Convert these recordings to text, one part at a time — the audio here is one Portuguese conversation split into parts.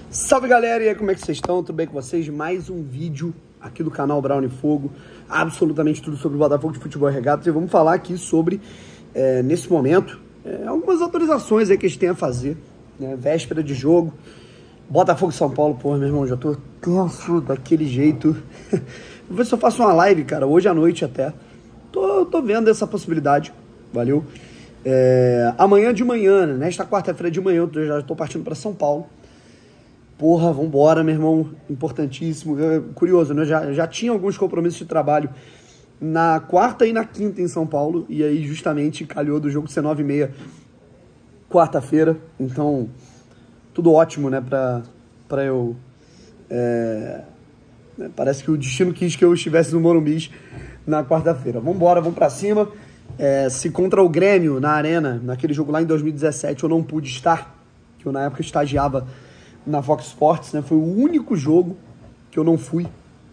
Salve galera, e aí, como é que vocês estão? Tudo bem com vocês? Mais um vídeo aqui do canal Brown e Fogo, absolutamente tudo sobre o Botafogo de Futebol e Regatas, e vamos falar aqui sobre, nesse momento, algumas autorizações aí que a gente tem a fazer, né? Véspera de jogo, Botafogo e São Paulo, porra, meu irmão, já tô tenso daquele jeito. Vou ver se eu faço uma live, cara, hoje à noite até, tô vendo essa possibilidade, valeu? Amanhã de manhã, né? Nesta quarta-feira de manhã, eu já tô partindo para São Paulo. Porra, vambora, meu irmão, importantíssimo. Curioso, né? Já tinha alguns compromissos de trabalho na quarta e na quinta em São Paulo, e aí justamente calhou do jogo ser 9h30 quarta-feira, então tudo ótimo, né, pra eu... parece que o destino quis que eu estivesse no Morumbi na quarta-feira. Vambora, vamos pra cima. Se contra o Grêmio na Arena, naquele jogo lá em 2017, eu não pude estar, que eu na época estagiava na Fox Sports, né? Foi o único jogo que eu não fui.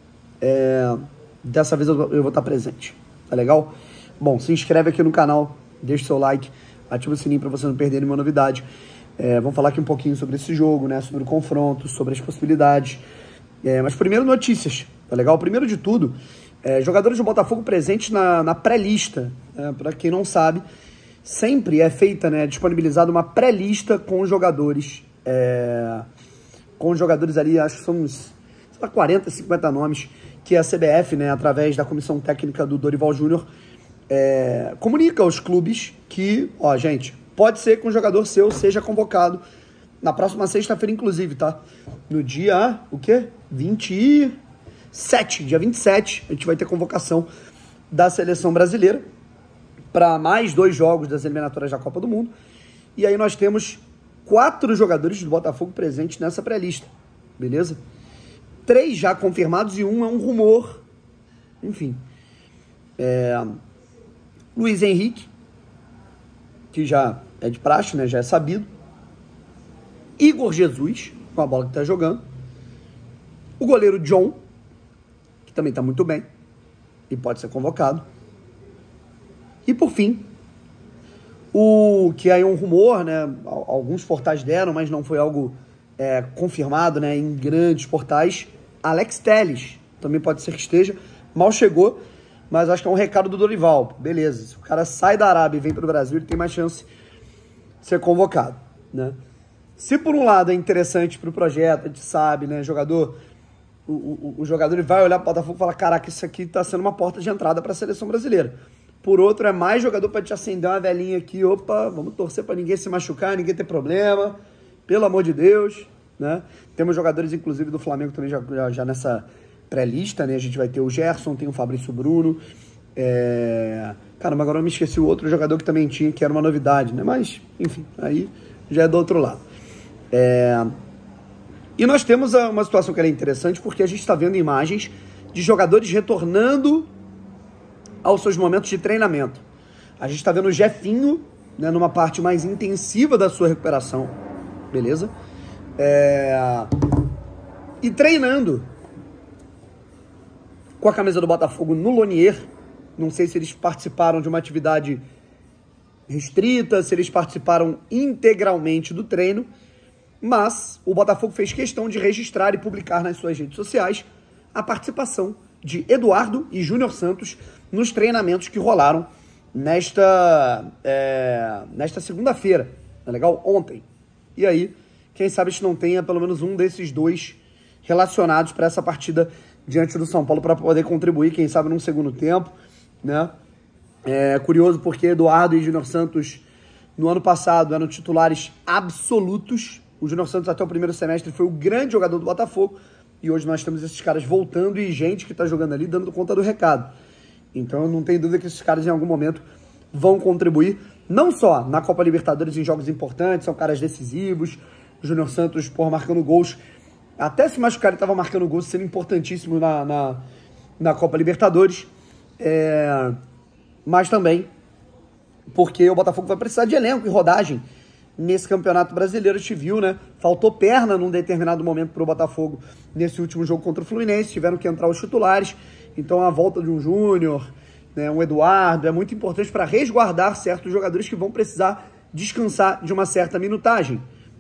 Dessa vez eu vou estar presente, tá legal? Bom, se inscreve aqui no canal, deixa o seu like, ativa o sininho para você não perder nenhuma novidade. Vamos falar aqui um pouquinho sobre esse jogo, né? Sobre o confronto, sobre as possibilidades. Mas primeiro notícias, tá legal? Primeiro de tudo, jogadores do Botafogo presentes na pré-lista. Para quem não sabe, sempre é feita, né, disponibilizada uma pré-lista com jogadores... com jogadores ali, acho que são uns 40, 50 nomes, que a CBF, né, através da comissão técnica do Dorival Júnior, comunica aos clubes que, ó, gente, pode ser que um jogador seu seja convocado na próxima sexta-feira, inclusive, tá? No dia, o quê? 27, dia 27, a gente vai ter convocação da seleção brasileira para mais 2 jogos das eliminatórias da Copa do Mundo. E aí nós temos 4 jogadores do Botafogo presentes nessa pré-lista, beleza? 3 já confirmados e um é um rumor. Enfim. Luiz Henrique, que já é de praxe, né? Já é sabido. Igor Jesus, com a bola que tá jogando. O goleiro John, que também tá muito bem e pode ser convocado. E por fim, o que aí é um rumor, né? Alguns portais deram, mas não foi algo confirmado, né? Em grandes portais. Alex Telles também pode ser que esteja. Mal chegou, mas acho que é um recado do Dorival. Beleza, se o cara sai da Arábia e vem para o Brasil, ele tem mais chance de ser convocado, né? Se por um lado é interessante para o projeto, a gente sabe, né? O jogador ele vai olhar para o Botafogo e falar: caraca, isso aqui está sendo uma porta de entrada para a seleção brasileira. Por outro, é mais jogador para te acender uma velhinha aqui. Opa, vamos torcer para ninguém se machucar, ninguém ter problema. Pelo amor de Deus, né? Temos jogadores, inclusive, do Flamengo também já nessa pré-lista, né? A gente vai ter o Gerson, tem o Fabrício Bruno. Caramba, agora eu me esqueci o outro jogador que também tinha, que era uma novidade, né? Mas, enfim, aí já é do outro lado. E nós temos uma situação que é interessante, porque a gente está vendo imagens de jogadores retornando aos seus momentos de treinamento. A gente está vendo o Jefinho, né, numa parte mais intensiva da sua recuperação, beleza? E treinando com a camisa do Botafogo no Lonier. Não sei se eles participaram de uma atividade restrita, se eles participaram integralmente do treino, mas o Botafogo fez questão de registrar e publicar nas suas redes sociais a participação de Eduardo e Júnior Santos nos treinamentos que rolaram nesta segunda-feira, tá legal? Ontem. E aí, quem sabe a gente não tenha pelo menos um desses 2 relacionados para essa partida diante do São Paulo para poder contribuir, quem sabe num segundo tempo, né? Curioso porque Eduardo e Júnior Santos no ano passado eram titulares absolutos. O Júnior Santos até o primeiro semestre foi o grande jogador do Botafogo. E hoje nós temos esses caras voltando e gente que está jogando ali dando conta do recado. Então eu não tenho dúvida que esses caras em algum momento vão contribuir, não só na Copa Libertadores em jogos importantes, são caras decisivos. O Júnior Santos, marcando gols. Até se machucar, ele estava marcando gols, sendo importantíssimo na Copa Libertadores. Mas também porque o Botafogo vai precisar de elenco e rodagem nesse Campeonato Brasileiro. A gente viu, né? Faltou perna num determinado momento para o Botafogo nesse último jogo contra o Fluminense. Tiveram que entrar os titulares. Então a volta de um Júnior, né, um Eduardo, é muito importante para resguardar certos jogadores que vão precisar descansar de uma certa minutagem.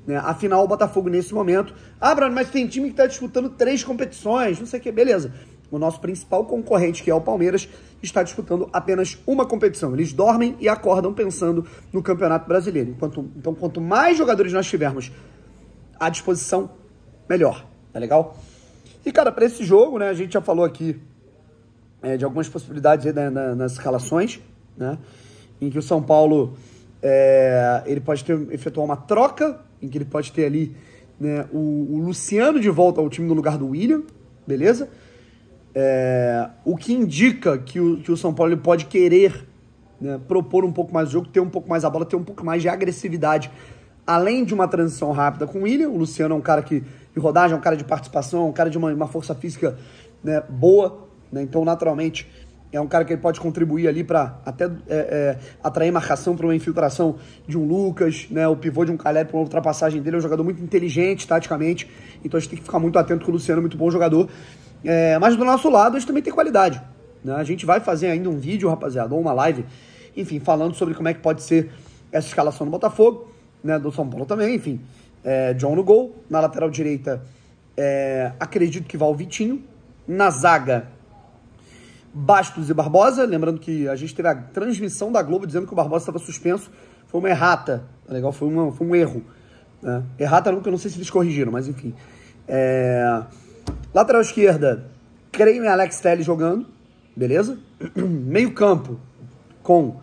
né? Afinal, o Botafogo nesse momento... Ah, Bruno, mas tem time que está disputando 3 competições, não sei o que, beleza. O nosso principal concorrente, que é o Palmeiras, está disputando apenas uma competição. Eles dormem e acordam pensando no Campeonato Brasileiro. Então, quanto mais jogadores nós tivermos à disposição, melhor, tá legal? E, cara, para esse jogo, né, a gente já falou aqui de algumas possibilidades aí, né, nas escalações, né, em que o São Paulo ele pode efetuar uma troca, em que ele pode ter ali, né, o Luciano de volta ao time no lugar do William, beleza? O que indica que o São Paulo ele pode querer, né, propor um pouco mais de jogo, ter um pouco mais a bola, ter um pouco mais de agressividade, além de uma transição rápida com o William. O Luciano é um cara de rodagem, é um cara de participação, é um cara de uma força física, né, boa, né? Então, naturalmente, é um cara que ele pode contribuir ali para até atrair marcação para uma infiltração de um Lucas, né? O pivô de um Caleb para uma ultrapassagem dele. É um jogador muito inteligente taticamente, então a gente tem que ficar muito atento que o Luciano é muito bom jogador. Mas do nosso lado, a gente também tem qualidade, né? A gente vai fazer ainda um vídeo, rapaziada, ou uma live, enfim, falando sobre como é que pode ser essa escalação do Botafogo, né? Do São Paulo também, enfim. John no gol, na lateral direita, acredito que vai o Vitinho, na zaga, Bastos e Barbosa. Lembrando que a gente teve a transmissão da Globo dizendo que o Barbosa estava suspenso, foi uma errata, tá legal? Foi um erro, né? Errata não, porque eu não sei se eles corrigiram, mas enfim. Lateral esquerda, creio em Alex Telles jogando, beleza? Meio campo com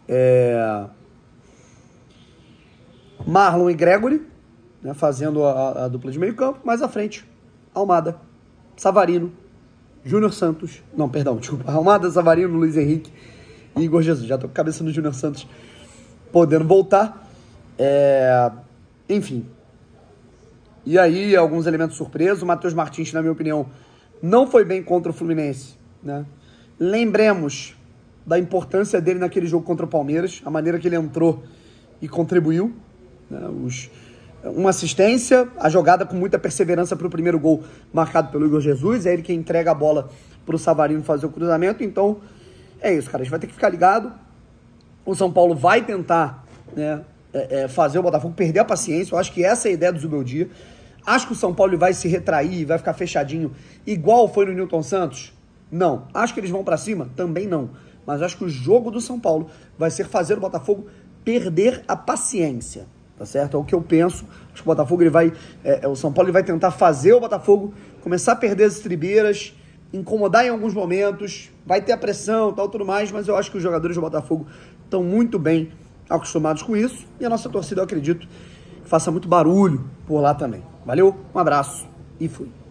Marlon e Gregory, né, fazendo a dupla de meio campo. Mais à frente, Almada, Savarino, Júnior Santos, não, perdão, desculpa, Almada, Savarino, Luiz Henrique e Igor Jesus. Já tô com a cabeça no Júnior Santos podendo voltar. Enfim. E aí, alguns elementos surpresos. O Matheus Martins, na minha opinião, não foi bem contra o Fluminense, né? Lembremos da importância dele naquele jogo contra o Palmeiras, a maneira que ele entrou e contribuiu, né? Uma assistência, a jogada com muita perseverança para o primeiro gol marcado pelo Igor Jesus, é ele que entrega a bola para o Savarino fazer o cruzamento. Então, é isso, cara, a gente vai ter que ficar ligado. O São Paulo vai tentar, né, fazer o Botafogo perder a paciência. Eu acho que essa é a ideia do Zubeldia. Acho que o São Paulo vai se retrair, vai ficar fechadinho, igual foi no Newton Santos? Não. Acho que eles vão para cima? Também não. Mas acho que o jogo do São Paulo vai ser fazer o Botafogo perder a paciência, tá certo? É o que eu penso. Acho que o Botafogo, o São Paulo ele vai tentar fazer o Botafogo começar a perder as estribeiras, incomodar em alguns momentos, vai ter a pressão, tal, tudo mais, mas eu acho que os jogadores do Botafogo estão muito bem acostumados com isso, e a nossa torcida, eu acredito, que faça muito barulho por lá também. Valeu, um abraço e fui.